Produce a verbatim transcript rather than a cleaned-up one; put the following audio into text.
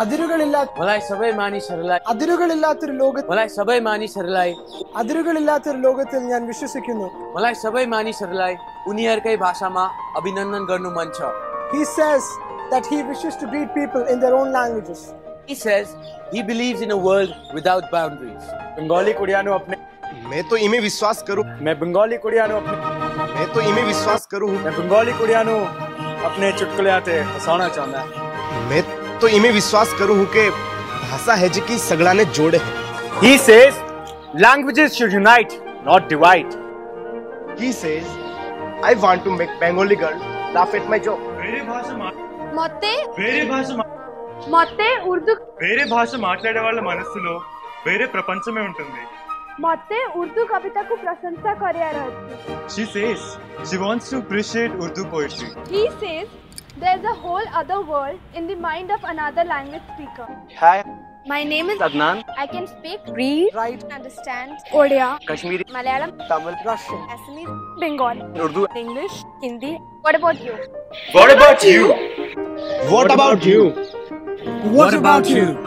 അതിരുകളില്ലാത്ത मलाई सबै मानिसहरूलाई അതിരുകളില്ലാത്തൊരു ലോകത്തിൽ मलाई सबै मानिसहरूलाई അതിരുകളില്ലാത്തൊരു ലോകത്തിൽ ഞാൻ വിശ്വസിക്കുന്നു. मलाई सबै मानिसहरूलाई उनीहरूकै भाषामा अभिनन्दन गर्नु मन छ. He says that he wishes to greet people in their own languages. He says he believes in a world without boundaries. Bengali कुड़ियानो अपने मैं तो इमे विश्वास करूं मैं बंगाली कुड़ियानो अपने मैं तो इमे विश्वास करूं मैं बंगाली कुड़ियानो अपने चुटकुले आते हसाना चाहता है. मैं तो इमे विश्वास करूं कि भाषा है जिकी सगळाने जोड़े है. He says languages should unite, not divide. He says I want to make Bengali girl laugh at my joke. వేరే భాష మతే వేరే భాష మతే ఉర్దూ వేరే భాష మాట్లాడే వాళ్ళ మనస్సులో వేరే ప్రపంచమే ఉంటుంది. మతే ఉర్దూ కవితకు ప్రశంస କରିବାର ଅଛି. She says she wants to appreciate Urdu poetry. He says there's a whole other world in the mind of another language speaker. Hi, My name is Adnan. I can speak, read, Write, understand Odia, Kashmiri, Malayalam, Tamil, Russian. Assamese, Bengali, Urdu. English, Hindi. What about you? What about you? What about you? What about you?